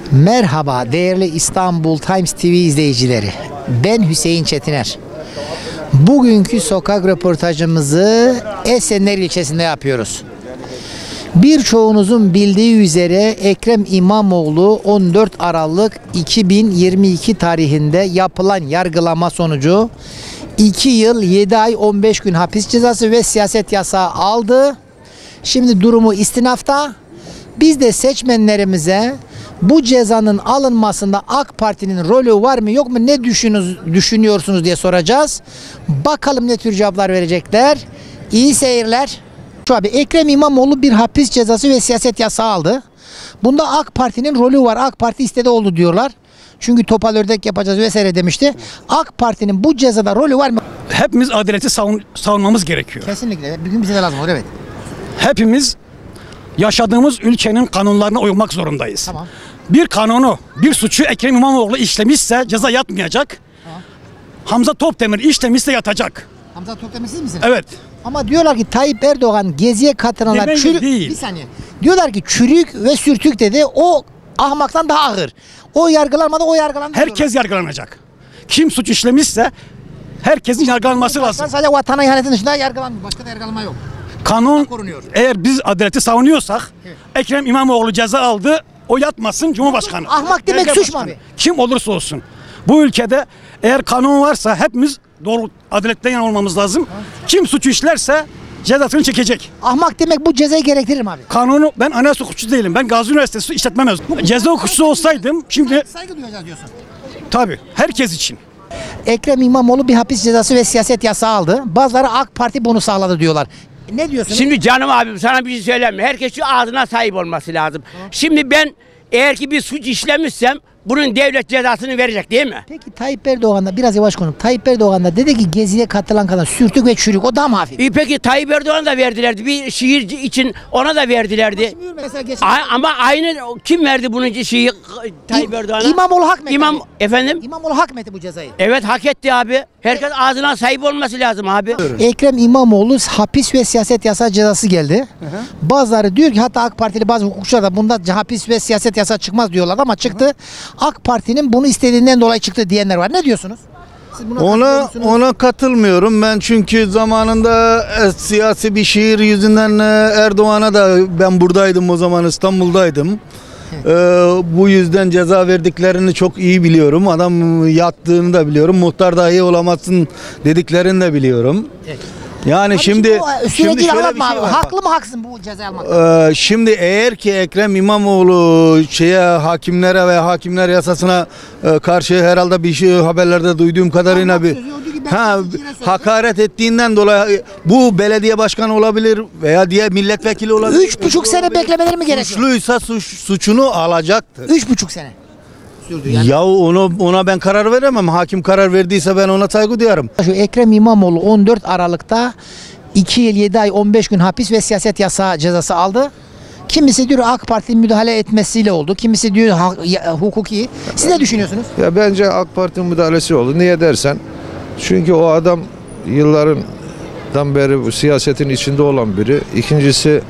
Merhaba değerli İstanbul Times TV izleyicileri. Ben Hüseyin Çetiner. Bugünkü sokak röportajımızı Esenler ilçesinde yapıyoruz. Birçoğunuzun bildiği üzere Ekrem İmamoğlu 14 Aralık 2022 tarihinde yapılan yargılama sonucu 2 yıl 7 ay 15 gün hapis cezası ve siyaset yasağı aldı. Şimdi durumu istinafta. Biz de seçmenlerimize bu cezanın alınmasında AK Parti'nin rolü var mı yok mu, ne düşünüyorsunuz diye soracağız. Bakalım ne tür cevaplar verecekler. İyi seyirler. Şu abi, Ekrem İmamoğlu bir hapis cezası ve siyaset yasağı aldı. Bunda AK Parti'nin rolü var. AK Parti istedi oldu diyorlar. Çünkü topal ördek yapacağız vesaire demişti. AK Parti'nin bu cezada rolü var mı? Hepimiz adaleti savunmamız gerekiyor. Kesinlikle. Bir gün bize de lazım olur, evet. Hepimiz yaşadığımız ülkenin kanunlarına uymak zorundayız. Tamam. Bir kanunu, bir suçu Ekrem İmamoğlu işlemişse ceza yatmayacak. Tamam. Hamza Topdemir işlemişse yatacak. Hamza Topdemir siz misiniz? Evet. Ama diyorlar ki Tayyip Erdoğan geziye katılanlar Demek çürük... değil. Bir saniye. Diyorlar ki çürük ve sürtük dedi. O ahmaktan daha ağır. O yargılanmadı, o yargılandı. Herkes yargılanacak. Kim suç işlemişse herkesin yargılanması lazım. Sadece vatana ihanetin dışında yargılanmıyor. Başka da yargılanma yok. Kanun, Korunuyor. eğer biz adaleti savunuyorsak, Evet. Ekrem İmamoğlu ceza aldı, o yatmasın, Cumhurbaşkanı. Ahmak demek Belediye suç mu başkanı. abi? Kim olursa olsun. Bu ülkede eğer kanun varsa hepimiz doğru, adaletten yana olmamız lazım. Kim suçu işlerse cezasını çekecek. Ahmak demek bu cezayı gerektirir mi abi? Kanunu, ben anayasa hukukçusu değilim. Ben Gazi Üniversitesi işletme mezunuyum. Ceza hukukçusu olsaydım şimdi Saygı duyacağız diyorsun. tabii herkes için. Ekrem İmamoğlu bir hapis cezası ve siyaset yasağı aldı. Bazıları AK Parti bunu sağladı diyorlar. Ne diyorsunuz? Şimdi canım abim sana bir şey söyleyeyim mi? Herkes şu ağzına sahip olması lazım. Şimdi ben eğer ki bir suç işlemişsem bunun devlet cezasını verecek değil mi? Peki Tayyip Erdoğan da, biraz yavaş konuş. Tayyip Erdoğan da dedi ki geziye katılan kadar sürtük ve çürük, o daha mı hafif? Peki Tayyip Erdoğan da verdilerdi. Bir şiir için ona da verdilerdi. Mesela geçen Ama aynı kim verdi bunun şeyi Tayyip Erdoğan'a? İmamoğlu hak mı etti? İmam abi? efendim? İmamoğlu hak mı etti bu cezayı? Evet, hak etti abi. Herkes ağzına sahip olması lazım abi. Ekrem İmamoğlu hapis ve siyaset yasağı cezası geldi. Bazıları diyor ki, hatta AK Partili bazı hukukçular da bunda hapis ve siyaset yasağı çıkmaz diyorlar ama çıktı. AK Parti'nin bunu istediğinden dolayı çıktı diyenler var. Ne diyorsunuz? Siz buna katılıyor musunuz? Ona katılmıyorum ben, çünkü zamanında siyasi bir şiir yüzünden Erdoğan'a da, ben buradaydım o zaman, İstanbul'daydım. Bu yüzden ceza verdiklerini çok iyi biliyorum. Adam yattığını da biliyorum. Muhtar dahi olamazsın dediklerini de biliyorum. Evet. Yani Abi şimdi bu süreci şöyle anlatma bir şey abi. var. Haklı mı haksız mı bu cezayı almak? Şimdi eğer ki Ekrem İmamoğlu hakimlere ve hakimler yasasına karşı, herhalde bir şey haberlerde duyduğum kadarıyla Ahmak bir sözü, o diyor ki ben size söyleyeyim. hakaret ettiğinden dolayı bu belediye başkanı olabilir veya diğer milletvekili olabilir. 3,5 sene beklemeleri mi gerekiyor? Suçluysa suçunu alacaktır. 3,5 sene sürdü yani. Ya ona ben karar veremem. Hakim karar verdiyse ben ona saygı duyarım. Şu Ekrem İmamoğlu 14 Aralık'ta 2 yıl 7 ay 15 gün hapis ve siyaset yasağı cezası aldı. Kimisi diyor AK Parti'nin müdahale etmesiyle oldu. Kimisi diyor hukuki. Siz ne düşünüyorsunuz? Ya bence AK Parti'nin müdahalesi oldu. Niye dersen? Çünkü o adam yıllardan beri bu siyasetin içinde olan biri. İkincisi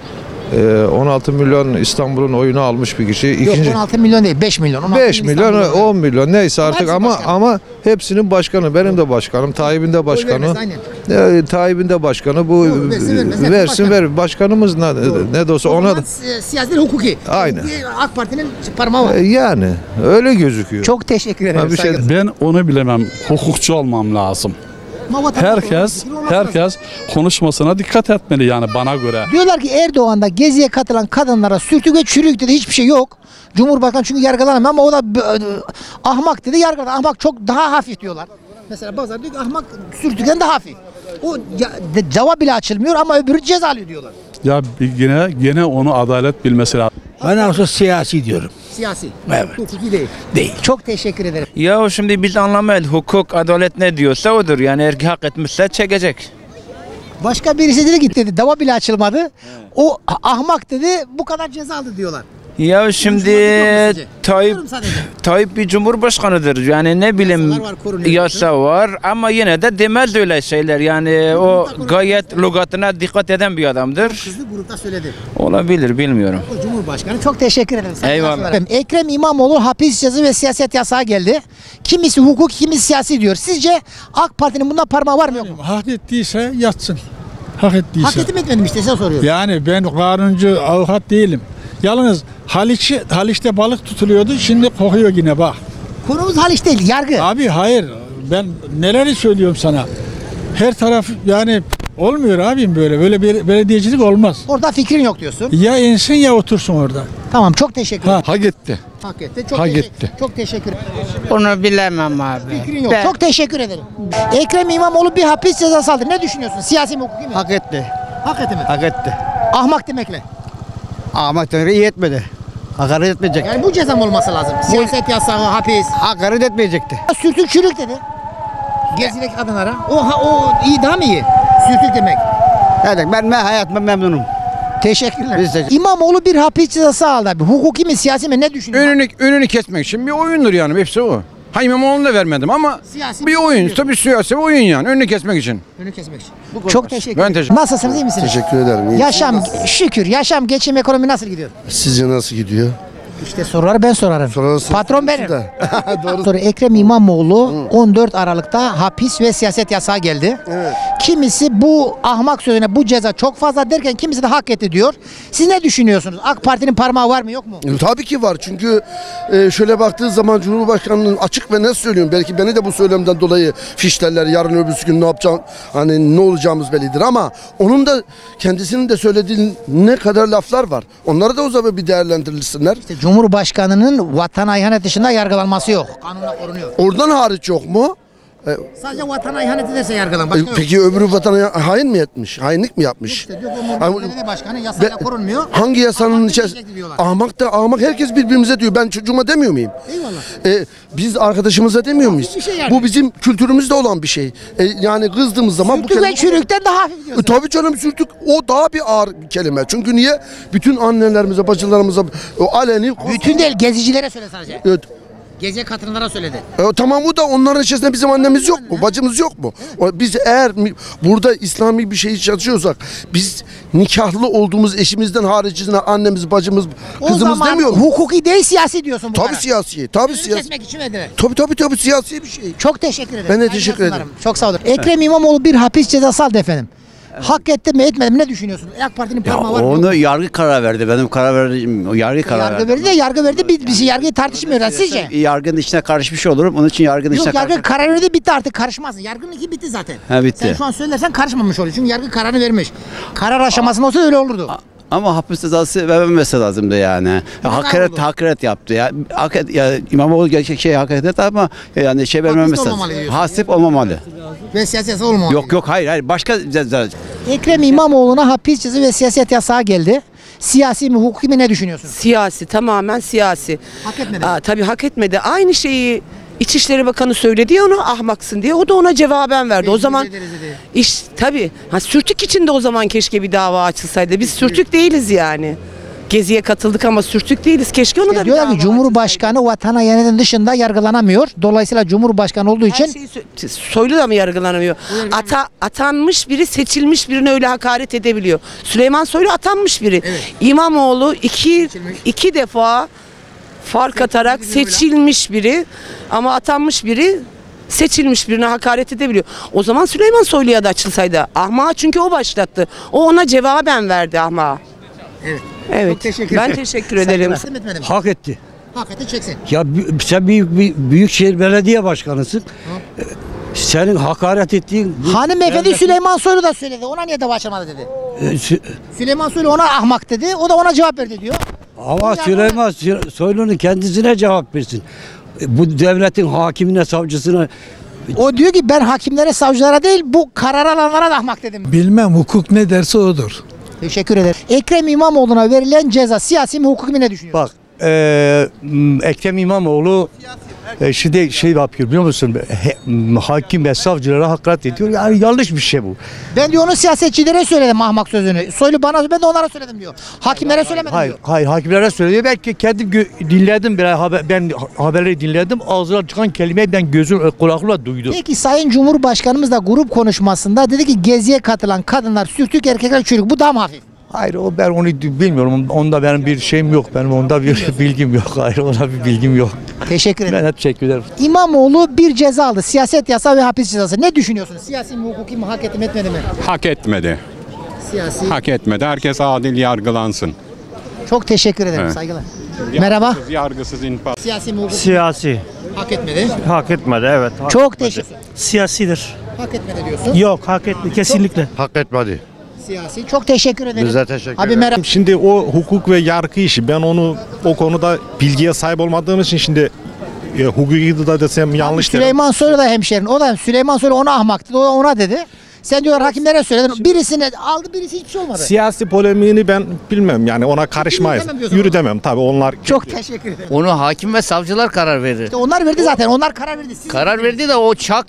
16 milyon İstanbul'un oyunu almış bir kişi. Yok, 16 milyon değil, 5 milyon. 16 5 milyon, İstanbul'da. 10 milyon neyse artık, hepsi ama başkanı. ama hepsinin başkanı. Benim de başkanım, Tayyip'in de başkanı. Aynen. Tayyip'in de başkanı. Bu Yok, versin, versin ver. Başkanımız ne de olsa ona da siyasi hukuki. Aynen. Hukuki, AK Parti'nin parmağı var. yani öyle gözüküyor. Çok teşekkür ederim. Ha, bir şey- saygılar. Ben onu bilemem. Hukukçu olmam lazım. Ama vatandaş olarak Herkes konuşmasına dikkat etmeli yani bana göre. diyorlar ki Erdoğan da geziye katılan kadınlara sürtük ve çürük dedi, hiçbir şey yok. Cumhurbaşkanı çünkü yargılanamıyor ama o da ahmak dedi, yargıladı. Ahmak çok daha hafif diyorlar. Mesela bazıları diyor ki ahmak sürtükten daha hafif. O cevap bile açılmıyor ama öbürü ceza alıyor diyorlar. Ya gene onu adalet bilmesi lazım. Ben aslında siyasi diyorum. Siyasi. Evet. Hukuki değil. Değil. Çok teşekkür ederim. Ya şimdi biz anlamayız. Hukuk, adalet ne diyorsa odur. Yani eğer hak etmişse çekecek. Başka birisi dedi ki dava bile açılmadı. O ahmak dedi, bu kadar ceza aldı diyorlar. Ya şimdi Tayyip bir cumhurbaşkanıdır. Yani ne bileyim Yasalar var, korunuyor. yasa var ama yine de demez öyle şeyler. Yani o gayet lügatına dikkat eden bir adamdır. Kızlı grupta söyledi. Olabilir, bilmiyorum. O Cumhurbaşkanı çok teşekkür ederim. Eyvallah. Ekrem İmamoğlu hapis cezası ve siyaset yasağı geldi. Kimisi hukuk, kimisi siyasi diyor. Sizce AK Parti'nin bunda parmağı var mı yok mu? Hak ettiyse yatsın. Hak ettiyse. Hak etti mi etmedi mi işte size soruyorum. Yani ben kanuncu avukat değilim. Yalnız Haliç'te balık tutuluyordu. Şimdi kokuyor yine bak. Konumuz Haliç değil, yargı. Abi hayır. Ben neleri söylüyorum sana. Her taraf yani olmuyor abim böyle. Böyle bir belediyecilik olmaz. Orada fikrin yok diyorsun. Ya insin ya otursun orada. Tamam, çok teşekkür ederim. Hak etti. Hak etti. Çok Hak teşekkür- etti. Çok teşekkür ederim. Onu bilemem abi. Fikrin yok. Çok teşekkür ederim. Ekrem İmamoğlu bir hapis cezası aldı. Ne düşünüyorsun? Siyasi mi, hukuki mi? Hak etti. Hak etti mi? Hak etti. Ahmak demekle. Ama iyi etmedi. Hakaret etmeyecek. Yani bu ceza mı olması lazım? Siyaset yasağı, hapis. Hakaret etmeyecekti. Sürtük çürük dedi. Gezideki kadınlara. O iyi, daha mı iyi? Sürtük demek. Evet, ben hayatımda memnunum. Teşekkürler. Biz teşekkür- İmamoğlu bir hapis cezası aldı abi. Hukuki mi, siyasi mi, ne düşünüyorsun? Önünü kesmek için bir oyundur yani, hepsi o. Ha, İmamoğlu'nu da vermedim ama Siyasi bir oyun, diyorsun. tabii siyasi bir oyun yani, önünü kesmek için. Önü kesmek için. Çok teşekkür Ben ederim. teşekkür- Nasılsınız, iyi misiniz? Teşekkür ederim. Yaşam, şükür. Yaşam, geçim, ekonomi nasıl gidiyor? Sizce nasıl gidiyor? İşte soruları ben sorarım. Sorarım. Patron benim. Doğru. Sonra Ekrem İmamoğlu 14 Aralık'ta hapis ve siyaset yasağı geldi. Evet. Kimisi bu ahmak sözüne bu ceza çok fazla derken kimisi de hak etti diyor. Siz ne düşünüyorsunuz? AK Parti'nin parmağı var mı yok mu? Tabii ki var çünkü şöyle baktığı zaman Cumhurbaşkanı'nın açık ve net söylüyorum. Belki beni de bu söylemden dolayı fişlerler, yarın öbürsü gün ne yapacağım, hani ne olacağımız bellidir ama onun da kendisinin de söylediği ne kadar laflar var. Onları da o zaman bir değerlendirilsinler. İşte Cumhurbaşkanı'nın vatana ihanet dışında yargılanması yok. Kanuna korunuyor. Oradan hariç yok mu? Sadece vatana ihanet ederse yargılan. Başka yok. Peki öbürü vatana hain mi etmiş? Hainlik mi yapmış? İşte diyor ki belediye başkanı yasayla korunmuyor. Hangi yasanın Ahmak içerisinde? demeyecekti diyorlar. Ahmak herkes birbirimize diyor. Ben çocuğuma demiyor muyum? Eyvallah. Biz arkadaşımıza demiyor muyuz? bir şey yani. Bu bizim kültürümüzde olan bir şey. Yani kızdığımız zaman Sürtük ve çürükten daha hafif diyorsun. Tabii canım, sürtük o daha bir ağır bir kelime. Çünkü niye? Bütün annelerimize, bacılarımıza o aleni... Bütün değil, gezicilere söyle sadece. Evet. Geziye katılanlara söyledi. Tamam, o da onların içerisinde bizim annemiz yok mu? Bacımız yok mu? Biz eğer burada İslami bir şey çalışıyorsak biz nikahlı olduğumuz eşimizden haricinde annemiz, bacımız, O kızımız zaman demiyor mu? hukuki değil, siyasi diyorsun bu Tabii karar. siyasi. Tabii Önünü siyasi. kesmek için mi? Tabii siyasi bir şey. Çok teşekkür ederim. Ben de Hayırlı teşekkür akşamlar. ederim. Çok sağ olun. Ekrem İmamoğlu bir hapis cezası aldı efendim. Hak etti mi etmedi mi, ne düşünüyorsunuz? AK Parti'nin parmağı var mı? Onu yargı karar verdi. Benim karar verdiğim o yargı karar Yargı verdi. verdi de yargı verdi. Biz yargıyı tartışmıyoruz. Sizce? Yargının içine karışmış olurum. Onun için yargının Yok, içine yargı karar verdi, bitti artık, karışmazsın. Yargının iki bitti zaten. Ha, bitti. Sen şu an söylersen karışmamış oluyor. Çünkü yargı kararını vermiş. Karar aşamasında olsa öyle olurdu. Ama hapis cezası vermemesi lazımdı yani. Hakaret yaptı ya. İmamoğlu gerçek hakaret etti ama yani vermemesi lazım. olmamalı diyorsun. Hasip olmamalı. Ve siyaset olmamalı. Yok hayır başka ceza. Ekrem İmamoğlu'na hapis cezası ve siyaset yasağı geldi. Siyasi mi, hukuki mi, ne düşünüyorsunuz? Siyasi, tamamen siyasi. Hak etmedi. Tabii hak etmedi. Aynı şeyi İçişleri Bakanı söyledi ya, ona ahmaksın diye. O da ona cevaben verdi. O zaman tabii sürtük için de o zaman keşke bir dava açılsaydı. Biz sürtük değiliz yani. Geziye katıldık ama sürtük değiliz. Keşke onu da bir Diyorlar dava ki Cumhurbaşkanı vatana ihanetin dışında yargılanamıyor. Dolayısıyla Cumhurbaşkanı olduğu için Soylu da mı yargılanamıyor? Atanmış biri seçilmiş birine öyle hakaret edebiliyor. Süleyman Soylu atanmış biri. İmamoğlu iki defa fark atarak seçilmiş biri ama atanmış biri seçilmiş birine hakaret edebiliyor. O zaman Süleyman Soylu'ya da açılsaydı. Ahmağı çünkü o başlattı. O ona cevaben verdi ahmağı. Evet. Çok teşekkür Ben ederim. teşekkür ederim. Hak etti. Hak etti, çeksin. Ya sen Büyükşehir Belediye Başkanısın. Senin hakaret ettiğin... Hanımefendi Süleyman Soylu da söyledi. Ona niye dava açılmadı dedi. Süleyman Soylu ona ahmak dedi. O da ona cevap verdi diyor. Ama Süleyman Soylu'nun kendisine cevap versin. Bu devletin hakimine, savcısına... O diyor ki ben hakimlere, savcılara değil, bu karar alanlara da ahmak dedim. Bilmem, hukuk ne derse odur. Teşekkür ederim. Ekrem İmamoğlu'na verilen ceza siyasi mi, hukuki mi, ne düşünüyorsun? Bak, Ekrem İmamoğlu Şimdi şey yapıyor biliyor musun? Hakim ve savcılara hakaret ediyor. Yani yanlış bir şey bu. Ben diyor onu siyasetçilere söyledim ahmak sözünü. Soylu bana, ben de onlara söyledim diyor. Hakimlere söylemedim Hayır, diyor. hayır hakimlere söylüyor. Belki kendim dinledim ben haberleri dinledim. Ağzından çıkan kelimeyi ben gözüm kulakımla duydum. Peki Sayın Cumhurbaşkanımız da grup konuşmasında dedi ki geziye katılan kadınlar sürtük, erkekler çürük. Bu daha mı hafif? Hayır ben onu bilmiyorum. Onda benim bir şeyim yok. Benim onda bir bilgim yok. Hayır ona bir bilgim yok. Teşekkür ederim. Ben teşekkür ederim. İmamoğlu bir ceza aldı. Siyaset yasağı ve hapis cezası. Ne düşünüyorsunuz? Siyasi mi, hukuki mi, hak etti mi, etmedi mi? Hak etmedi. Siyasi. Hak etmedi. Herkes adil yargılansın. Çok teşekkür ederim. Evet. Saygılar. Merhaba. Yargısız infaz. Siyasi mi, hukuki mi? Siyasi. Hak etmedi. Hak etmedi evet. Çok teşekkür. Siyasidir. Hak etmedi diyorsun. Yok hak etmedi kesinlikle. Hak etmedi. Siyasi. Çok teşekkür ederim. Bize teşekkür Abi merhaba. Şimdi o hukuk ve yargı işi ben onu o konuda bilgiye sahip olmadığım için şimdi hukuki da desem yanlış derim. Süleyman Soylu da hemşerin. O da Süleyman Soylu ona ahmaktı. O ona dedi. Sen diyorlar hakimlere söyledin. Birisine aldı, birisi hiçbir şey olmadı. Siyasi polemiğini ben bilmem yani ona karışmayız. Yürü demem tabii onlar. Çok teşekkür ederim. Onu hakim ve savcılar karar verir. İşte onlar verdi zaten. Onlar karar verdi. Siz Karar verdi de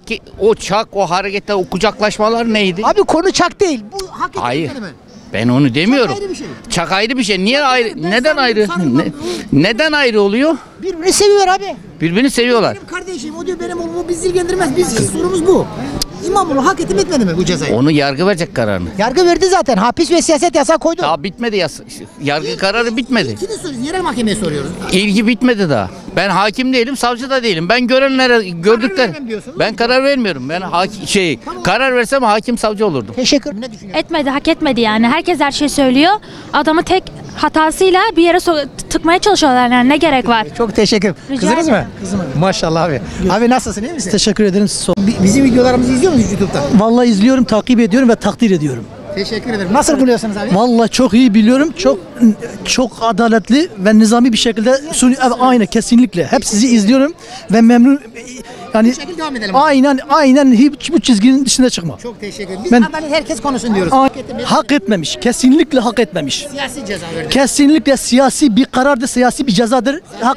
o hareketler, o kucaklaşmalar neydi? Abi konu çak değil. Bu hak etmedi. Hayır. Ben onu demiyorum. Çak ayrı bir şey. Çak ayrı bir şey. Niye ayrı? Neden ayrı? Neden ayrı oluyor? Birbirini seviyor abi. Birbirini seviyorlar. Benim kardeşim o diyor benim oğlumu bizi ilgilendirmez. Biz sorumuz bu. İmamoğlu hak etti mi etmedi mi bu cezayı? Onu yargı verecek kararını. Yargı verdi zaten. Hapis ve siyaset yasağı koydu. Daha bitmedi yasa. Yargı kararı bitmedi. Kimi soruyoruz? Yerel mahkemeye soruyoruz. İlgi bitmedi daha. Ben hakim değilim, savcı da değilim. Ben görenlere, gördükler. Ben karar vermiyorum. Ben karar versem hakim savcı olurdum. Teşekkür. Ne düşünüyorsun? Etmedi, hak etmedi yani. Herkes her şeyi söylüyor. Adamı tek hatasıyla bir yere tıkmaya çalışıyorlar yani. Ne gerek var? Çok teşekkür. Rica Kızınız mı? ederim. Kızım. Maşallah abi. Abi nasılsın, iyi misin? Teşekkür ederim. Bizim videolarımızı izliyor musunuz YouTube'da? Vallahi izliyorum, takip ediyorum ve takdir ediyorum. Teşekkür ederim. Nasıl buluyorsunuz abi? Vallahi çok iyi biliyorum. Çok adaletli ve nizami bir şekilde aynı kesinlikle. Hep sizi izliyorum ve memnun yani devam edelim. Aynen hiç bu çizginin dışına çıkma. Çok teşekkür ederim. Biz adalet herkes konuşsun diyoruz. Hak etmemiş. Kesinlikle hak etmemiş. Siyasi ceza verdi. Kesinlikle siyasi bir karardır, siyasi bir cezadır.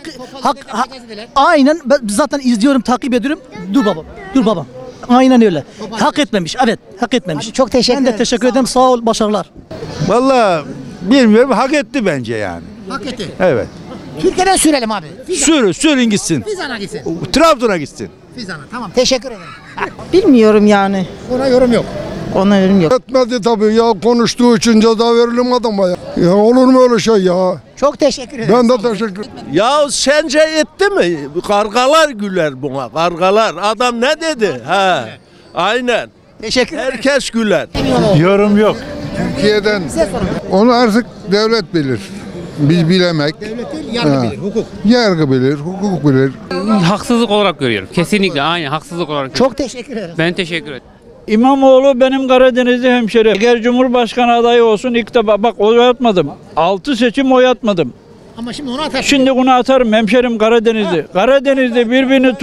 Aynen zaten izliyorum, takip ediyorum. Dur babam. Aynen öyle. Hak etmemiş. Evet, hak etmemiş. Abi çok teşekkür ederim. Ben de teşekkür ederim. Sağ ol, başarılar. Vallahi bilmiyorum, hak etti bence yani. Hak etti. Evet. Türkiye'den sürelim abi. Sürün gitsin. Fizan'a gitsin. Trabzon'a gitsin. Fizan'a tamam. Teşekkür ederim. Bilmiyorum yani. Ona yorum yok. Ona yorum yok. Etmedi tabii ya, konuştuğu için ceza veririm adama ya. Ya olur mu öyle şey ya? Çok teşekkür ederim. Ben de teşekkür ederim. Ya sence etti mi? Kargalar güler buna. Kargalar. Adam ne dedi? Ha. Aynen. Teşekkür ederim. Herkes güler. Yorum yok. Türkiye'den onu artık devlet bilir. Biz bilemek. Devlet değil, yargı bilir, hukuk. Yargı bilir, hukuk bilir. Haksızlık olarak görüyorum. Kesinlikle aynı haksızlık olarak. Çok teşekkür ederim. Ben teşekkür ederim. İmamoğlu benim Karadenizli hemşerim. Eğer Cumhurbaşkanı adayı olsun ilk defa bak oy atmadım. 6 seçim oy atmadım. Ama şimdi onu atarsın. Şimdi bunu atarım hemşerim Karadenizli. Karadenizli birbirini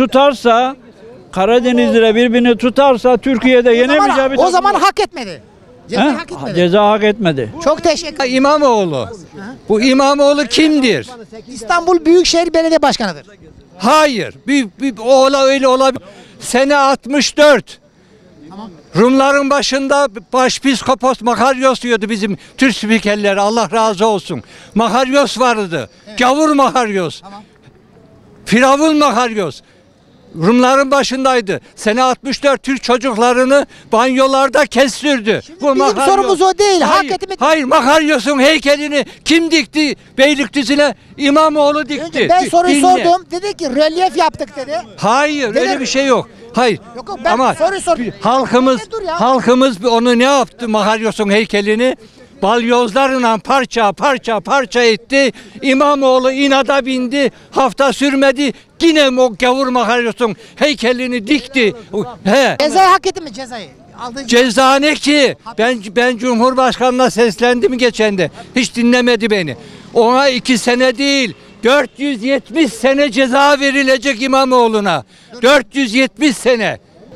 tutarsa Türkiye'de yenemeyeceği bir O zaman hak etmedi. Ceza hak etmedi. Ceza hak etmedi. Çok teşekkür ederim. İmamoğlu. Bu İmamoğlu kimdir? İstanbul Büyükşehir Belediye Başkanı'dır. Hayır. Öyle olabilir. Sene 64. Rumların başında başpiskopos Makaryos diyordu bizim Türk spikerleri. Allah razı olsun. Makaryos vardı. Evet. Gavur Makaryos. Tamam. Firavun Makaryos. Rumların başındaydı. Sene 64 Türk çocuklarını banyolarda kestirdi. Bu bizim sorumuz o değil. Hayır, Makaryos'un heykelini kim dikti? Beylikdüzü'ne İmamoğlu dikti. Ben soruyu sordum. Dedi ki rölyef yaptık dedi. Hayır, öyle bir şey yok. Hayır. Yok, ben ama soruyu sordum. Halkımız onu ne yaptı Makaryos'un heykelini? Balyozlarla parça etti. İmamoğlu inada bindi. Hafta sürmedi. Yine o gavur Makaryos'un heykelini dikti. He. Cezayı hak etti mi cezayı? Ceza ne ki? Ben Cumhurbaşkanı'na seslendim geçen de. Hiç dinlemedi beni. Ona 2 sene değil 470 sene ceza verilecek İmamoğlu'na. 470 sene.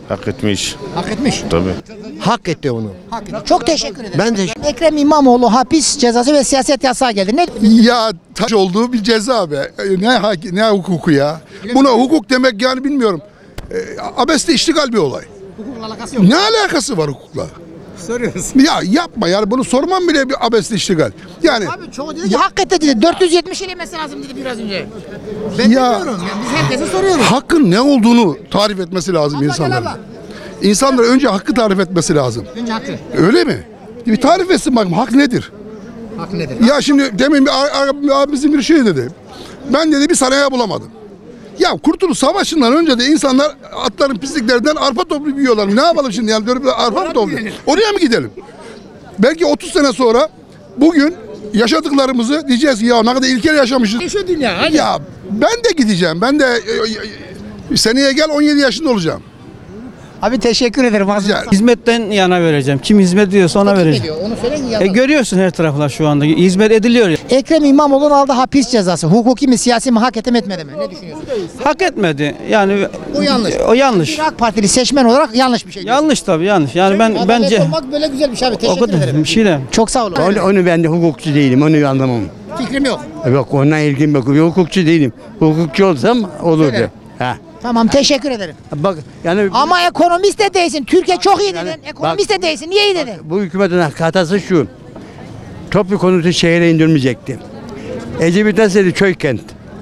Hak etmiş. Hak etmiş. Tabii. Hak etti onu. Hak etmiş. Çok teşekkür ederim. Ben de Ekrem İmamoğlu hapis cezası ve siyaset yasağı geldi. Ne? Ya taş olduğu bir ceza be. Ne hukuku ya. Buna hukuk demek yani bilmiyorum. Abesle iştigal bir olay. Hukukla alakası yok. Ne alakası var hukukla? Soruyoruz. Ya yapma yani bunu sormam bile bir abesle iştigal. Yani Abi çoğu dedi ki hak etti dedi. 470 ile yemesi lazım dedi biraz önce. Ben bilmiyorum. Yani biz herkese soruyoruz. hakkın ne olduğunu tarif etmesi lazım insanların. İnsanlar önce hakkı tarif etmesi lazım. Önce hakkı. Öyle mi? Bir tarif etsin bakayım hak nedir? Hak nedir? Ya şimdi demin bir abimizin bir şey dedi. Ben dedi bir sanayi bulamadım. Ya Kurtuluş Savaşı'ndan önce de insanlar atların pisliklerinden arpa toplayıp yiyorlar. Ne yapalım şimdi yani dönüp arpa mı toplayalım? Oraya mı gidelim? Belki 30 sene sonra bugün yaşadıklarımızı diyeceğiz ki ya ne kadar ilkel yaşamışız. Şu dünya hadi. Ya ben de gideceğim. Ben de seneye gel 17 yaşında olacağım. Abi teşekkür ederim. Hizmetten yana vereceğim. Kim hizmet ediyorsa ona vereceğim. Onu söyleyin Görüyorsun her taraflar şu anda. Hizmet ediliyor ya. Ekrem İmamoğlu'nun aldığı hapis cezası hukuki mi siyasi mi hak etmedi mi? Ne düşünüyorsun? Hak etmedi. Yani O yanlış. O yanlış. Bir AK Partili seçmen olarak yanlış bir şey. Yanlış tabii yanlış. Yani bence olmak böyle güzel bir şey abi. o Teşekkür kadar ederim. bir şey de. Çok sağ olun. onu ben de hukukçu değilim. Onu anlamam. Fikrim yok. Yok onunla ilgim yok. Hukukçu değilim. Hukukçu olsam olurdu. Söyle. Ha. Tamam teşekkür ederim. Bak yani Ama ekonomist de değilsin. Türkiye çok iyi dedin. Ekonomist de değilsin. Niye iyi dedin? bu hükümetin hatası şu. Toplu konutu şehre indirmeyecekti. Ecevit nasıl köy kent.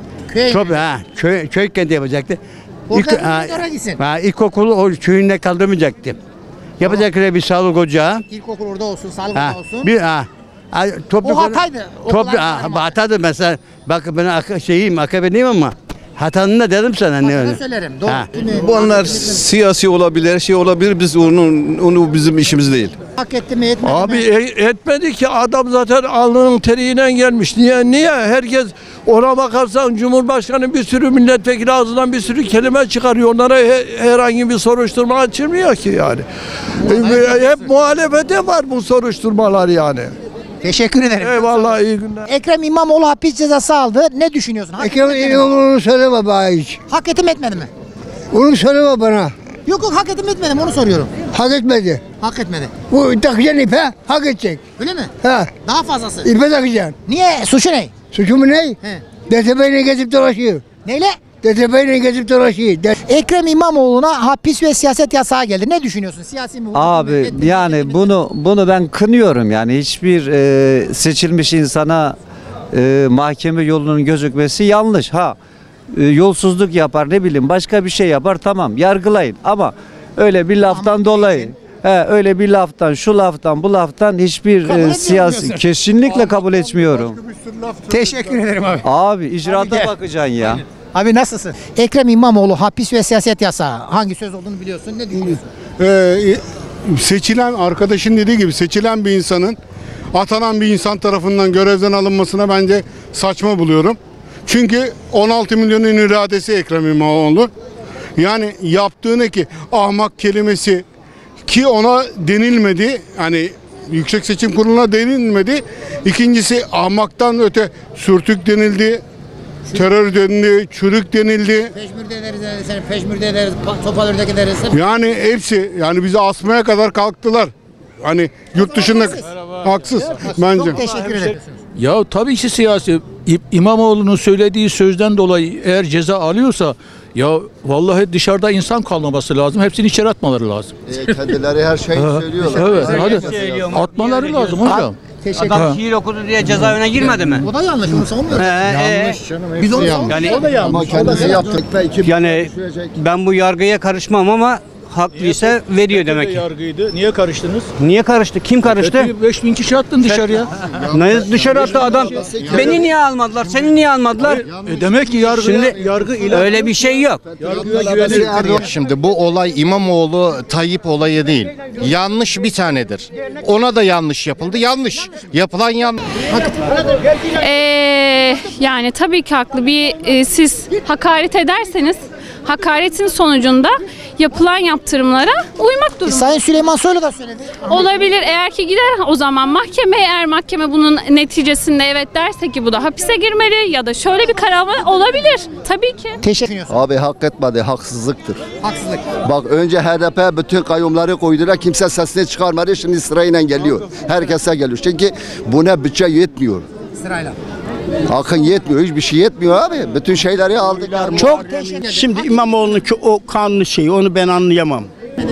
Köy kent yapacaktı. İlkokulu o köyünde kaldırmayacaktı. Yapacakları bir sağlık ocağı. İlkokul orada olsun, sağlık orada olsun. Toplu O hataydı. hatadı mesela. Bak ben AKP'liyim ama hatanı da dedim sana ne öyle. Söylerim. Doğru. Bu onlar siyasi olabilir, şey olabilir. Biz onu bizim işimiz değil. Hak etti mi etmedi mi? Abi etmedi ki adam zaten alnının teriyle gelmiş. Niye? Herkes ona bakarsan Cumhurbaşkanı bir sürü milletvekili ağzından bir sürü kelime çıkarıyor. Onlara herhangi bir soruşturma açılmıyor ki yani. Hep muhalefete var bu soruşturmalar yani. Teşekkür ederim. Eyvallah iyi günler. Ekrem İmamoğlu hapis cezası aldı. Ne düşünüyorsun? Ekrem İmamoğlu'nu söyleme bana hiç. Hak etti mi etmedi mi? Onu söyleme bana. Yok hak etti mi etmedi mi onu soruyorum. Hak etmedi. Hak etmedi. Bu takacaksın ipe hak edecek. Öyle mi? Ha. Daha fazlası. İpe takacaksın. Niye? Suçu ne? Suçu mu ne? DTP'yle gezip dolaşıyor. Neyle? DTP'yle gezip dolaşıyor. Ekrem İmamoğlu'na hapis ve siyaset yasağı geldi. Ne düşünüyorsun? Siyasi mi? Abi yani bunu ben kınıyorum yani hiçbir seçilmiş insana mahkeme yolunun gözükmesi yanlış. Yolsuzluk yapar ne bileyim başka bir şey yapar tamam yargılayın ama öyle bir laftan dolayı öyle bir laftan şu laftan bu laftan hiçbir siyasi kesinlikle kabul etmiyorum. Teşekkür ederim abi. Abi icraata bakacaksın ya. Abi nasılsın? Ekrem İmamoğlu hapis ve siyaset yasağı. Hangi söz olduğunu biliyorsun. Ne düşünüyorsun? Seçilen arkadaşın dediği gibi seçilen bir insanın atanan bir insan tarafından görevden alınmasına bence saçma buluyorum. Çünkü 16 milyonun iradesi Ekrem İmamoğlu. Yani yaptığını ki ahmak kelimesi ki ona denilmedi. Hani Yüksek Seçim Kurulu'na denilmedi. İkincisi ahmaktan öte sürtük denildi. Terör denildi, çürük denildi. Peşmürde ederiz, peşmürde ederiz, topal ördek ederiz. Yani hepsi yani bizi asmaya kadar kalktılar. Hani yurt dışında haksız bence. Çok teşekkür ederim. Ya tabii ki siyasi. İmamoğlu'nun söylediği sözden dolayı eğer ceza alıyorsa ya vallahi dışarıda insan kalmaması lazım. Hepsini içeri atmaları lazım. Kendileri her şeyi söylüyorlar. Evet, hadi. Atmaları lazım hocam. Adam şiir okudu diye cezaevine girmedi mi? O da yanlış, onu savunmuyoruz. Yanlış canım. Biz onu savunmuyoruz. O da yanlış. Ama kendisi yaptıkta Yani ben bu yargıya karışmam ama haklıysa veriyor demek ki. Yargıydı. Niye karıştınız? Niye karıştı? Kim karıştı? 5000 kişi attın dışarıya. Ne dışarı attı adam? Beni niye almadılar? Seni niye almadılar? Demek ki yargı öyle bir şey yok. Şimdi bu olay İmamoğlu Tayyip olayı değil. Yanlış bir tanedir. Ona da yanlış yapıldı. Yanlış. Yapılan yanlış. Yani tabii ki haklı. Siz hakaret ederseniz hakaretin sonucunda yapılan yaptırımlara uymak durumunda. Sayın Süleyman Soylu da söyledi. Olabilir. Eğer ki gider o zaman mahkemeye, eğer mahkeme bunun neticesinde evet derse ki bu da hapise girmeli ya da şöyle bir karar olabilir. Tabii ki. Teşekkür ederim. Abi hak etmedi, haksızlıktır. Haksızlık. Bak önce HDP bütün kayyumları koydular, kimse sesini çıkarmadı, şimdi sırayla geliyor. Herkese geliyor. Çünkü buna bütçe yetmiyor. Sırayla. Akın yetmiyor, hiçbir şey yetmiyor abi. Bütün şeyleri aldık. Çok teşekkür ederim. Şimdi İmamoğlu'nun o kanlı şeyi, onu ben anlayamam.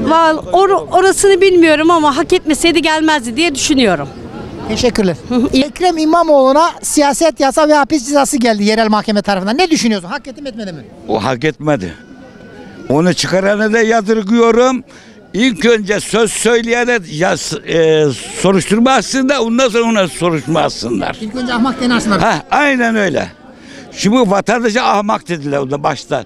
Orasını bilmiyorum ama hak etmeseydi gelmezdi diye düşünüyorum. Teşekkürler. Ekrem İmamoğlu'na siyaset yasa ve hapis cezası geldi yerel mahkeme tarafından. Ne düşünüyorsun? Hak etti mi etmedi mi? O hak etmedi. Onu çıkaranı da yadırgıyorum. İlk önce söz söyleyene soruşturma aslında, ondan sonra ona soruşturma aslınlar. İlk önce ahmak denersinler. Aynen öyle. Şimdi vatandaşa ahmak dediler orada baştan.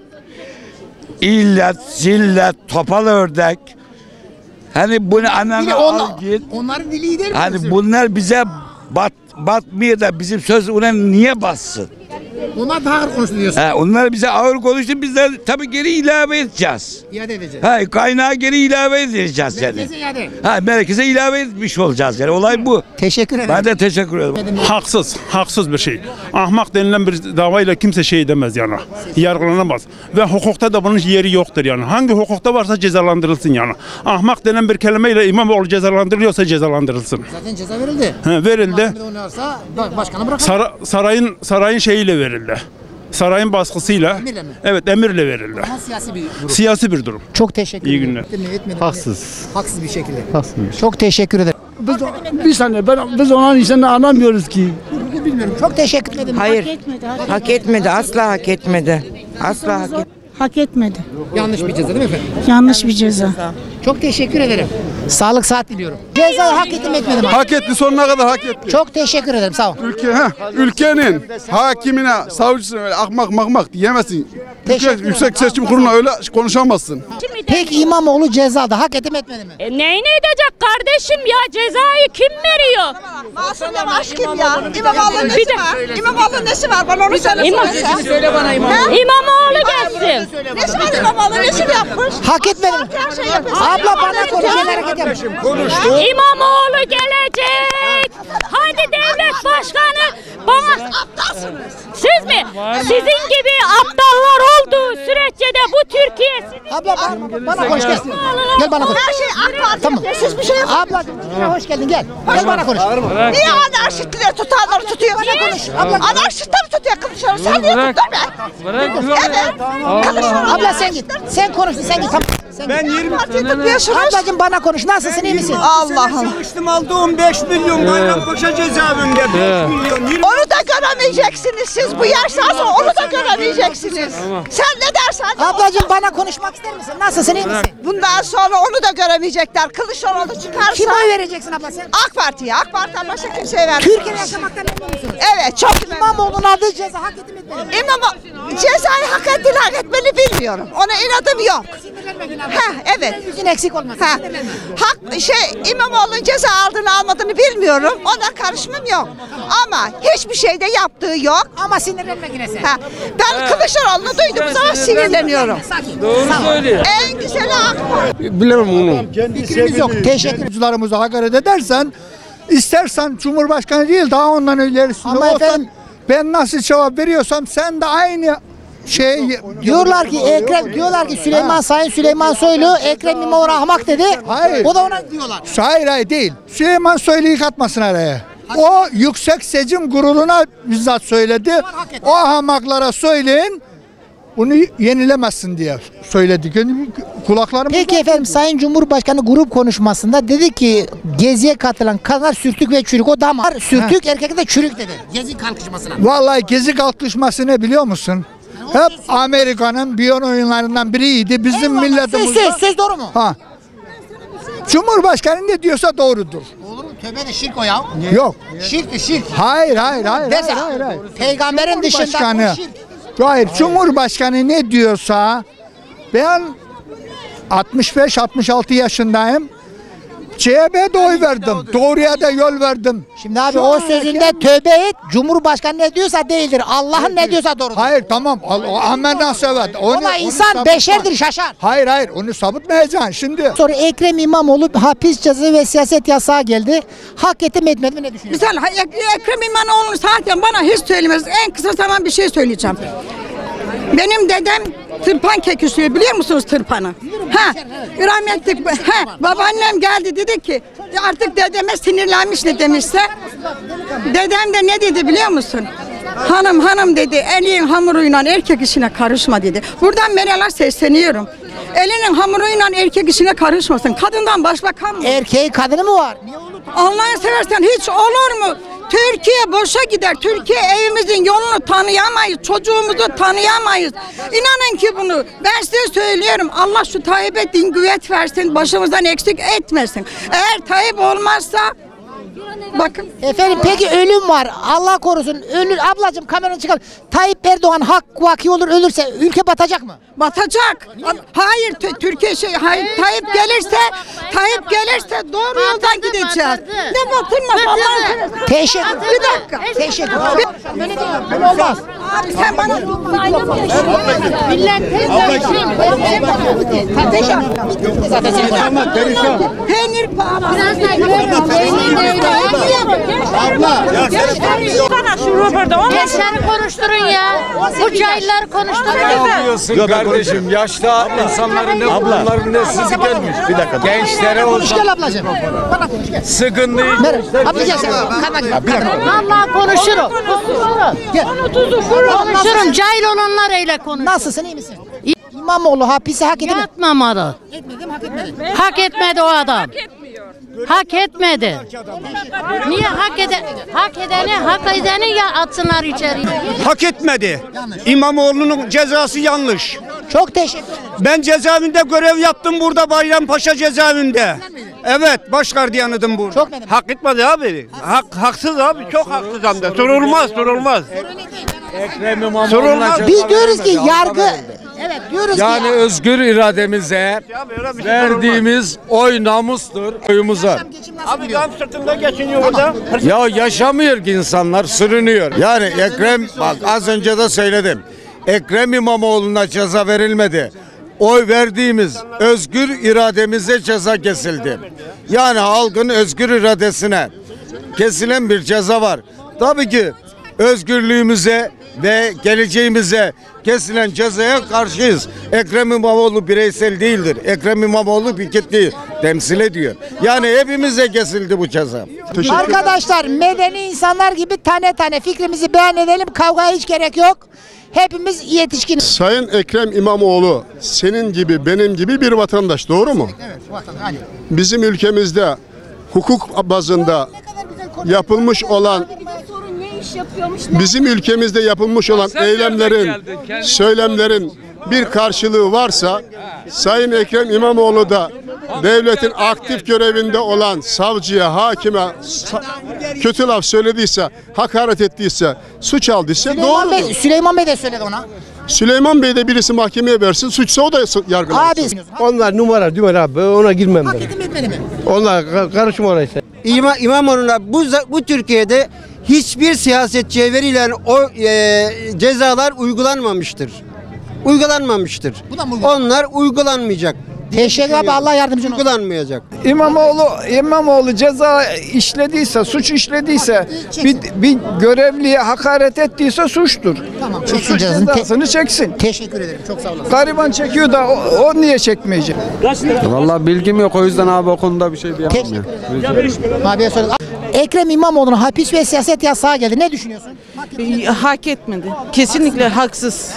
İllet, zillet, topal ördek. Hani bunu ananı al git. Onların dili iyi değil mi? Hani bunlar bize batmıyor da bizim söz ona niye bassın? Onlar daha ağır konuştu diyorsun. Onlar bize ağır konuştu, biz de tabii geri ilave edeceğiz. İade edeceğiz. Kaynağı geri ilave edeceğiz yani. Merkeze iade. Merkeze ilave etmiş olacağız yani. Olay bu. Teşekkür ederim. Ben de teşekkür ederim. Haksız bir şey. Ahmak denilen bir davayla kimse şey edemez yani. Yargılanamaz. Ve hukukta da bunun yeri yoktur yani. Hangi hukukta varsa cezalandırılsın yani. Ahmak denen bir kelimeyle İmamoğlu cezalandırılıyorsa cezalandırılsın. Zaten ceza verildi. Verildi. Oynarsa başkanı bırakalım. Sarayın şeyiyle verildi. Sarayın baskısıyla. Emirle mi? Evet, emirle verildi. Ama siyasi bir durum. Siyasi bir durum. Çok teşekkür ederim. İyi günler. Haksız. Haksız bir şekilde. Çok teşekkür ederim. Bir saniye biz onun insanı anlamıyoruz ki. Bilmiyorum. Çok teşekkür ederim. Hayır. Hak etmedi. Asla hak etmedi. Asla hak etmedi. Hak etmedi. Yanlış bir ceza değil mi efendim? Yanlış bir ceza. Çok teşekkür ederim. Sağlık saat diliyorum. Cezayı hak ettim etmedim. Hak etti, sonuna kadar hak etti. Çok teşekkür ederim. Sağ ol. Ülkenin hakimine, savcısına öyle ahmak diyemezsin. Yüksek Seçim Kurulu'na öyle konuşamazsın. Peki İmamoğlu cezada hak ettim etmedi mi? Neyini edecek kardeşim ya? Cezayı kim veriyor? Masum Yavaş kim ya? İmamoğlu'nun nesi var? İmamoğlu'nun nesi var? Bana onu söyle. Söyle bana İmamoğlu gelsin. Nesi var İmamoğlu? Nesi yapmış? Hak etmedi mi? Her şey yapıyor. Abla bana konuş. Hareket yapmış. İmamoğlu gelecek. Hadi devlet başkanı bana. Siz mi? Sizin gibi aptallar olduğu sürece de bu Türkiye sizin. Abla bana hoş geldin. Gel bana konuş. Her şey AK Parti. Tamam. Siz bir şey yapın. Abla hoş geldin gel. Gel bana konuş. Niye anarşistler tutanları tutuyor? Bana konuş. Anarşistler tutuyor Kılıçdaroğlu. Sen niye tuttun be? Abla sen git. Sen konuş. Sen git. Ben 20 parti tutuyorsunuz. Ablacığım bana konuş. Nasılsın? İyi misin? Allah'ım. Çalıştım aldı 15 milyon Bayrampaşa cezaevinde. 5 milyon. Onu da göremeyeceksiniz siz. Bu yaştan sonra onu da göremeyeceksiniz. Sen ne dersen. Ablacığım bana konuşmak ister misin? Nasılsın? İyi misin? Bundan sonra onu da göremeyecekler. Kılıçdaroğlu çıkarsa. Kime oy vereceksin abla sen? AK Parti'ye. AK Parti'den başka kimseye vermem. Türkiye'de yaşamaktan memnun musunuz? Evet, çok memnun. İmamoğlu'nun aldığı ceza hak ettim etmedi mi? Cezayı hak ettiğini hak etmeli bilmiyorum. Ona inadım yok. Evet. Yüzün eksik olmasın. İmamoğlu'nun ceza aldığını almadığını bilmiyorum. Ona karışmam yok. Ama hiçbir şeyde yaptığı yok. Ama sinirlenme yine sen. Ben Kılıçdaroğlu'nu duyduğum zaman sinirleniyorum. Doğru söylüyor. En güzeli AK Parti. Bilemem onu. Fikrimiz yok. Teşekkür hakaret edersen istersen Cumhurbaşkanı değil daha ondan ilerisinde ama olsan, efendim ben nasıl cevap veriyorsam sen de aynı şey diyorlar ki Sayın Süleyman Soylu Ekrem İmamoğlu ahmak dedi. Hayır. O da ona diyorlar. Hayır değil. Süleyman Soylu'yu katmasın araya. O Yüksek Seçim Kurulu'na bizzat söyledi. O ahmaklara söyleyin bunu yenilemezsin diye söyledi. Kulaklarım. Peki efendim Sayın Cumhurbaşkanı grup konuşmasında dedi ki geziye katılan kadınlar sürtük ve çürük. O damar sürtük erkek de çürük dedi. Gezi kalkışmasına. Vallahi gezi kalkışması ne biliyor musun? Hep Amerika'nın biyon oyunlarından biriydi. Bizim milletimiz. Söz doğru mu? Cumhurbaşkanı ne diyorsa doğrudur. Olur mu? Tövbe de şirk o ya. Yok. Şirk. Hayır. Peygamberin dışında o şirk. Hayır. Cumhurbaşkanı ne diyorsa ben 65-66 yaşındayım. CHP'ye de oy verdim. Doğruya da yol verdim. Şimdi abi o sözünde tövbe et. Cumhurbaşkanı ne diyorsa değildir. Allah'ın ne diyorsa doğrudur. Hayır tamam. Ahmet'den sever. Ona insan beşerdir, şaşar. Hayır onu sabıtmayacaksın şimdi. Sonra Ekrem İmamoğlu hapis cezası ve siyaset yasağı geldi. Hak etti mi etmedi mi, ne düşünüyorsun? Güzel. Ekrem İmamoğlu zaten bana hiç söylemez. En kısa zaman bir şey söyleyeceğim. Benim dedem tırpan kekişiyor, biliyor musunuz tırpanı? Rahmetli babaannem geldi dedi ki artık dedeme sinirlenmiş ne demişse. Dedem de ne dedi biliyor musun? Hanım dedi, elin hamuruyla erkek işine karışma dedi. Buradan Meral'a sesleniyorum. Elinin hamuruyla erkek işine karışmasın. Kadından başbakan mı? Erkeği kadını mı var? Allah'ını seversen hiç olur mu? Türkiye boşa gider. Türkiye evimizin yolunu tanıyamayız. Çocuğumuzu tanıyamayız. İnanın ki bunu. Ben size söylüyorum. Allah şu Tayyip'e din güvet versin. Başımızdan eksik etmesin. Eğer Tayyip olmazsa bakın. Efendim peki ölüm var. Allah korusun. Ölür. Ablacığım kameranı çıkar. Tayyip Erdoğan hak vaki olur ölürse ülke batacak mı? Batacak. Hayır Türkiye hayır Tayyip gelirse doğru yoldan gideceğiz. Ne batırmaz Allah'ın. Teşekkür. Bir dakika. Teşekkür. Böyle olmaz. Abi sen bana peynir pahalı. Gençleri konuşturun ya. Bu cahilleri konuşturun. Yok kardeşim yaşta insanların ne bunların ne sizi gelmiş. Bir dakika. Gençlere olsun. Gel ablacığım. Bana konuş gel. Sıkıntıyı. Abla gel sen. Vallahi konuşurum. Konuşurum. Cahil olanlar öyle konuşur. Nasılsın, iyi misin? İmamoğlu hapise hak etti mi? Yatmamalı. Etmedi mi, hak etmedi? Hak etmedi o adam. Hak etmedi. Niye hak edeni ya atsınlar içeriye. Hak etmedi. İmamoğlu'nun cezası yanlış. Çok teşekkür ederim. Ben cezaevinde görev yaptım burada, Bayrampaşa cezaevinde. Evet, baş gardiyanıydım burada. Çok memnun. Hak etmedi abi. Haksız abi, çok haksız hem de. Sorulmaz. Ekrem İmamoğlu'na Biz diyoruz ki yargı evet diyoruz yani ki özgür irademize verdiğimiz oy namustur. Oyumuza. Abi ben sırtımda geçiniyor orada. Ya yaşamıyor ki insanlar, sürünüyor. Yani Ekrem bak az önce de söyledim. Ekrem İmamoğlu'na ceza verilmedi. Oy verdiğimiz özgür irademize ceza kesildi. Yani halkın özgür iradesine kesilen bir ceza var. Tabii ki özgürlüğümüze ve geleceğimize kesilen cezaya karşıyız. Ekrem İmamoğlu bireysel değildir. Ekrem İmamoğlu bir kitleyi temsil ediyor. Yani hepimize kesildi bu ceza. arkadaşlar medeni insanlar gibi tane tane fikrimizi beyan edelim. Kavgaya hiç gerek yok. Hepimiz yetişkiniz. Sayın Ekrem İmamoğlu senin gibi benim gibi bir vatandaş, doğru mu? Evet, vatandaş. Bizim ülkemizde hukuk bazında yapılmış olan eylemlerin, söylemlerin bir karşılığı varsa Sayın Ekrem İmamoğlu da devletin aktif görevinde olan savcıya, hakime kötü laf söylediyse, hakaret ettiyse, suç aldıysa doğrudur. Süleyman Bey de söyledi ona. Süleyman Bey de birisi mahkemeye versin, suçsa o da yargılansın. Onlar numara abi, ona girmem ben. Hak etti mi etmedi mi? Onlar karışma oraya. İmamoğlu'na bu Türkiye'de hiçbir siyasetçiye verilen o cezalar uygulanmamıştır. Onlar uygulanmayacak. Teşekkür abi, Allah yardımcın olsun. Uygulanmayacak. İmamoğlu ceza işlediyse, suç işlediyse, bir görevliye hakaret ettiyse suçtur. Tamam, suç cezasını çeksin. Teşekkür ederim. Çok sağ olun. Gariban çekiyor da o niye çekmeyecek? Vallahi bilgim yok, o yüzden abi o konuda bir şey diyemem. Abiye söyle. Ekrem İmamoğlu'na hapis ve siyaset yasağı geldi. Ne düşünüyorsun? Hak etmedi. Kesinlikle haksız.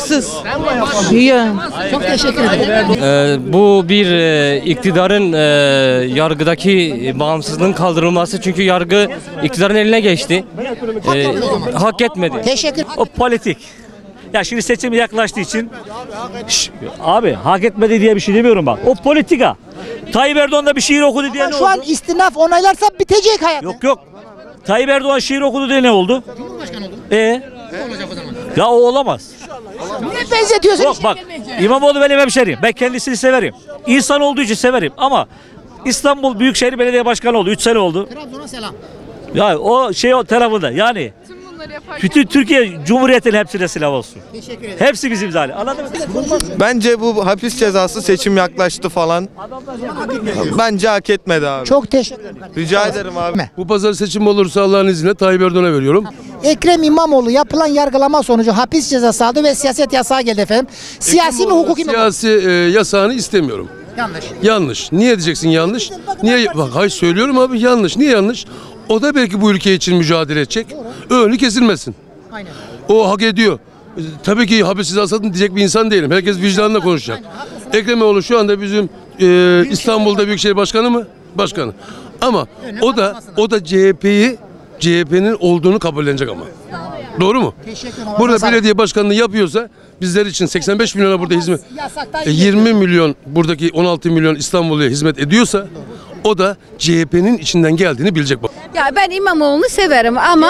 Çok teşekkür ederim. Bu bir iktidarın yargıdaki bağımsızlığın kaldırılması, çünkü yargı iktidarın eline geçti. Hak etmedi. Teşekkür. O politik. Ya şimdi seçim yaklaştığı için abi hak etmedi diye bir şey demiyorum bak. O politika. Tayyip Erdoğan da bir şiir okudu diye ne oldu? Şu an istinaf onaylarsa bitecek hayat. Yok. Tayyip Erdoğan şiir okudu diye ne oldu? Cumhurbaşkanı oldu. olacak o zaman. Ya o olamaz. Niye benzetiyorsun? Yok bak, İmamoğlu benim hemşerim. Ben kendisini severim. İnsan olduğu için severim ama İstanbul Büyükşehir Belediye Başkanı oldu. 3 sene oldu. Trabzon'a selam. Ya o tarafında yani bütün Türkiye Cumhuriyeti'nin hepsine selam olsun. Teşekkür ederim. Hepsi bizim zaten. Anladın mı? Bence bu hapis cezası seçim yaklaştı falan. Bence hak etmedi abi. Çok teşekkür ederim. Rica ederim abi. Bu pazar seçim olursa Allah'ın izniyle Tayyip Erdoğan'a veriyorum. Ekrem İmamoğlu yapılan yargılama sonucu hapis cezası aldı ve siyaset yasağı geldi efendim. Siyasi mi hukuki mi? Siyasi yasağını istemiyorum. Yanlış. Yanlış. Niye diyeceksin yanlış? Niye? Bak hayır söylüyorum abi yanlış. Niye yanlış? O da belki bu ülke için mücadele edecek. Önü kesilmesin. Aynen. O hak ediyor. Tabii ki hapis cezası diyecek bir insan değilim. Herkes vicdanla konuşacak. Ekrem İmamoğlu şu anda bizim İstanbul'da Büyükşehir Başkanı mı? Başkanı. Ama o da CHP'nin olduğunu kabullenecek ama. Doğru mu? Burada belediye başkanlığı yapıyorsa bizler için 85 milyona burada hizmet 20 milyon buradaki 16 milyon İstanbul'a hizmet ediyorsa o da CHP'nin içinden geldiğini bilecek. Ya ben İmamoğlu'nu severim ama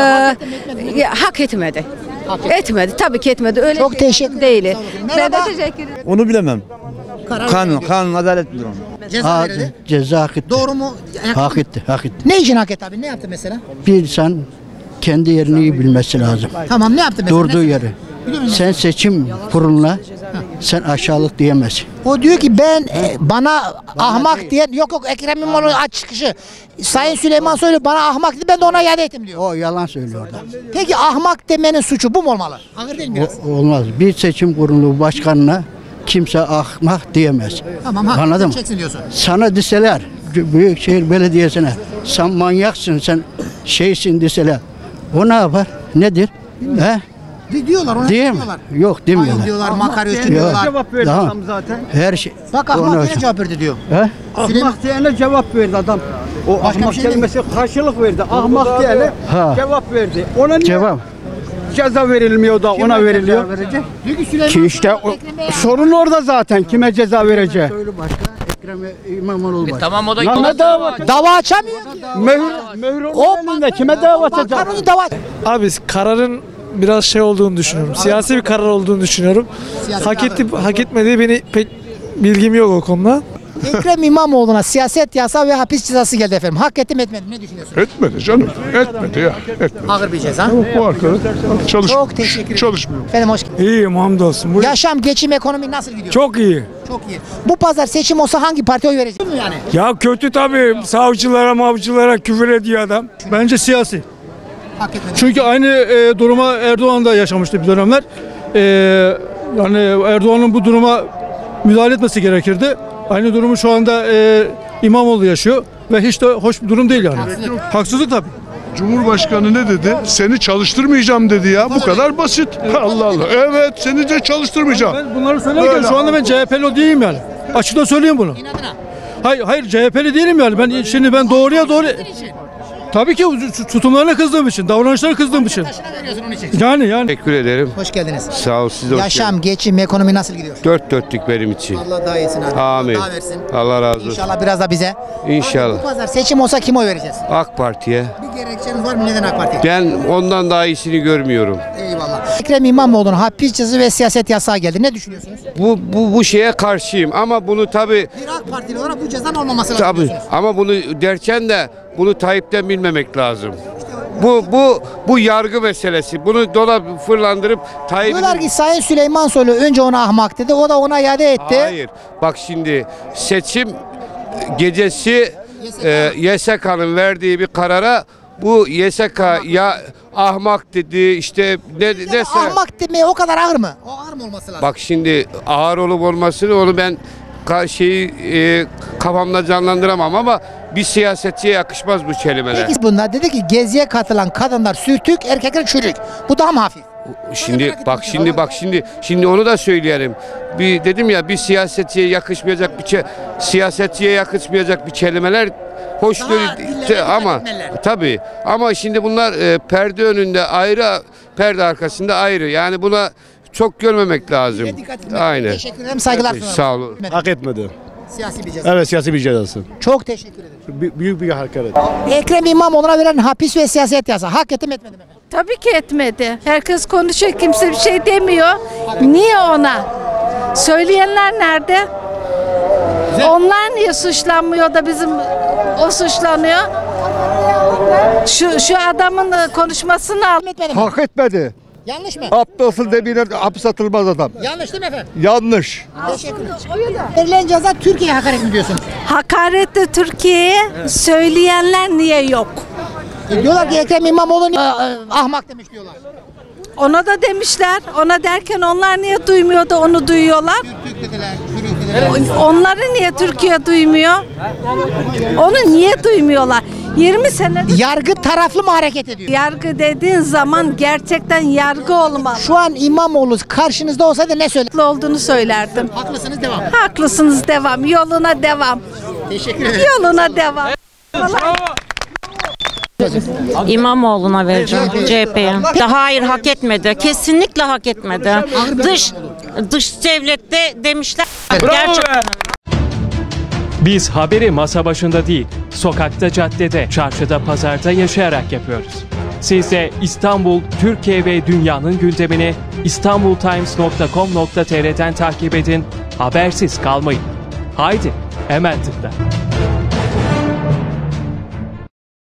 hak etmedi. Etmedi. Tabii ki etmedi. Öyle çok teşekkür değil. Ben de teşekkür ederim. Onu bilemem. Kanun adalet bilir onu. Ceza verildi. Ceza hak etti. Doğru mu? Hak etti. Ne için hak etti abi? Ne yaptı mesela? Bir insan kendi yerini iyi bilmesi lazım. Tamam ne yaptı mesela? Durduğu yeri. Sen seçim kuruluna sen aşağılık diyemezsin. O diyor ki ben bana ahmak diyen yok Ekrem İmamoğlu aç çıkışı. Sayın Süleyman Soylu bana ahmak dedi ben de ona iade ettim diyor. O yalan söylüyor orada. Peki ahmak demenin suçu bu mu olmalı? Ağır değil mi biraz? Olmaz. Bir seçim kurulu başkanına kimse ahmak diyemez. Tamam anladın mı? Diyorsun. Sana deseler Büyükşehir Belediyesi'ne sen manyaksın sen şeysin deseler o ne yapar? Nedir? He? Diyorlar ona diyorlar. Yok demiyorlar. Hayır diyorlar, makaryoşçu diyorlar. Cevap verdi adam zaten. Her şey. Bak ahmak diye cevap verdi diyor. He? Ahmak diyene cevap verdi adam. O ahmak kelimesi karşılık verdi. Ahmak diyene cevap verdi. Ona niye ceza verilmiyor da ona veriliyor? Ki işte sorun orada zaten. Kime ceza verecek? Söyle başka. Ekrem İmamoğlu başka. Tamam o da dava açamıyor. Mühür elinde kime dava açacak? Abi kararın biraz şey olduğunu düşünüyorum. Siyasi bir karar olduğunu düşünüyorum. Hak etmediği beni pek bilgim yok o konuda. Ekrem İmamoğlu'na siyaset yasağı ve hapis cezası geldi efendim. Hak etti mi etmedi mi? Ne düşünüyorsunuz? Etmedi canım. Etmedi ya. Etmedi. Ağır bir ceza. Bu arkadaş çalışmıyor. Çok teşekkür ederim. Çalışmıyor. Efendim hoş geldiniz. İyiyim hamdolsun. Yaşam, geçim, ekonomi nasıl gidiyor? Çok iyi. Çok iyi. Bu pazar seçim olsa hangi partiye oy verecek? Yani? Ya kötü tabii. Savcılara küfür ediyor adam. Bence siyasi. Çünkü aynı duruma Erdoğan da yaşamıştı bir dönemler. Yani Erdoğan'ın bu duruma müdahale etmesi gerekirdi. Aynı durumu şu anda İmamoğlu yaşıyor ve hiç de hoş bir durum değil yani. Haksızlık tabii. Cumhurbaşkanı ne dedi? Seni çalıştırmayacağım dedi ya. Bu kadar basit. Allah Allah. Evet, seni de çalıştırmayacağım. Ben bunları söylerken şu anda ben CHP'li değilim yani. Açıkça söyleyeyim bunu. Hayır CHP'li değilim yani. Ben doğruya doğru. Tabii ki tutumlarına kızdığım için, davranışlarına kızdığım için. Yani. Teşekkür ederim. Hoş geldiniz. Sağ ol, siz de hoş Yaşam, geldiniz. geçim, ekonomi nasıl gidiyor? Dört dörtlük benim için. Allah daha iyisin abi. Amin. Allah versin. Allah razı olsun. İnşallah biraz da bize. İnşallah. Bu pazar seçim olsa kime oy vereceğiz? AK Parti'ye. Bir gerekçeniz var mı? Neden AK Parti'ye? Ben ondan daha iyisini görmüyorum. Eyvallah. Ekrem İmamoğlu'nun hapis cezası ve siyaset yasağı geldi. Ne düşünüyorsunuz? Bu şeye karşıyım ama bunu tabii. Bir AK Partili olarak bu cezanın olmaması lazım. Tabii. Ama bunu derken de bunu Tayyip'ten bilmemek lazım. Bu yargı meselesi. Bunu fırlandırıp Tayyip'in... Diyorlar ki Sayın Süleyman Soylu önce ona ahmak dedi. O da ona iade etti. Hayır. Bak şimdi seçim gecesi YSK'nın verdiği bir karara bu YSK ya ahmak dedi işte ne ahmak demeye o kadar ağır mı? O ağır mı olması lazım? Bak şimdi ağır olup olmasını onu ben kafamda canlandıramam ama bir siyasetçiye yakışmaz bu kelimeler. Peki bunlar dedi ki geziye katılan kadınlar sürtük, erkekler çürük. Bu daha mı hafif? Şimdi onu da söyleyelim. Dedim ya bir siyasetçiye yakışmayacak bir kelimeler hoş değil ama tabii ama şimdi bunlar perde önünde ayrı, perde arkasında ayrı. Yani buna çok görmemek lazım. Aynen. Teşekkür ederim. Saygılar sunarım. Sağ olun. Hak etmedi. Siyasi bir ceza. Evet siyasi bir cezası. Çok teşekkür ederim. Büyük bir hakaret. Ekrem İmamoğlu'na verilen hapis ve siyaset yasağı hak etti mi etmedi mi? Tabii ki etmedi. Herkes konuşuyor, kimse bir şey demiyor. Niye ona? Söyleyenler nerede? Onlar niye suçlanmıyor da bizim o suçlanıyor? Şu adamın konuşmasını al. Hak etmedi. Yanlış mı? Aptalsın demeyle hapis atılmaz adam. Yanlış değil mi efendim? Yanlış. Teşekkürler. Verilen ceza Türkiye'ye hakaret mi diyorsun? Hakaret de Türkiye'ye, söyleyenler niye yok? Diyorlar ki Ekrem İmamoğlu ahmak demiş diyorlar. Ona da demişler. Ona derken onlar niye duymuyor da onu duyuyorlar? Onları niye Türkiye duymuyor? Onu niye duymuyorlar? 20 sene yargı taraflı mı hareket ediyor? Yargı dediğin zaman gerçekten yargı olmalı. Şu an İmamoğlu karşınızda olsaydı ne söyler? Olduğunu söylerdim. Haklısınız devam. Haklısınız devam. Yoluna devam. Teşekkür ederim. Yoluna devam. İmamoğlu'na vereceğim, CHP'ye. Hayır, hak etmedi. Kesinlikle hak etmedi. Dış devlette demişler. Gerçekten. Biz haberi masa başında değil, sokakta, caddede, çarşıda, pazarda yaşayarak yapıyoruz. Siz de İstanbul, Türkiye ve dünyanın gündemini istanbultimes.com.tr'den takip edin, habersiz kalmayın. Haydi, hemen tıkla.